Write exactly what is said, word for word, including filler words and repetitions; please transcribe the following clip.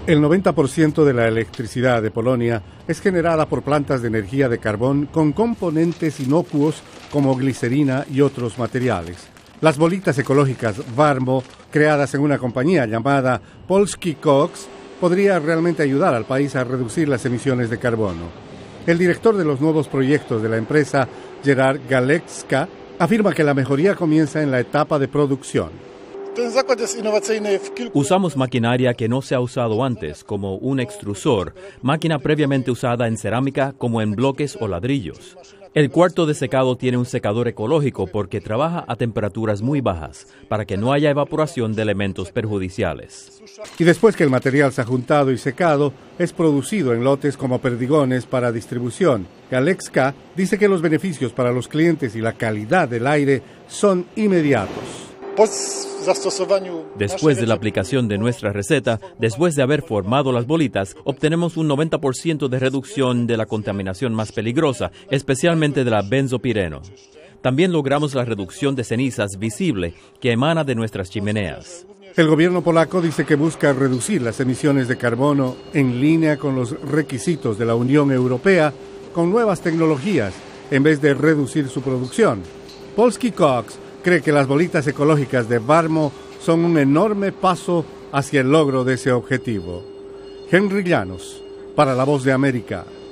El noventa por ciento de la electricidad de Polonia es generada por plantas de energía de carbón con componentes inocuos como glicerina y otros materiales. Las bolitas ecológicas Warmo, creadas en una compañía llamada Polski Koks, podría realmente ayudar al país a reducir las emisiones de carbono. El director de los nuevos proyectos de la empresa, Gerard Galecka, afirma que la mejoría comienza en la etapa de producción. Usamos maquinaria que no se ha usado antes, como un extrusor, máquina previamente usada en cerámica como en bloques o ladrillos. El cuarto de secado tiene un secador ecológico porque trabaja a temperaturas muy bajas, para que no haya evaporación de elementos perjudiciales. Y después que el material se ha juntado y secado, es producido en lotes como perdigones para distribución. Galecka dice que los beneficios para los clientes y la calidad del aire son inmediatos. Después de la aplicación de nuestra receta, después de haber formado las bolitas, obtenemos un noventa por ciento de reducción de la contaminación más peligrosa, especialmente de la benzopireno. También logramos la reducción de cenizas visible que emana de nuestras chimeneas. El gobierno polaco dice que busca reducir las emisiones de carbono en línea con los requisitos de la Unión Europea con nuevas tecnologías, en vez de reducir su producción. Polski Koks cree que las bolitas ecológicas de Warmo son un enorme paso hacia el logro de ese objetivo. Henry Llanos, para La Voz de América.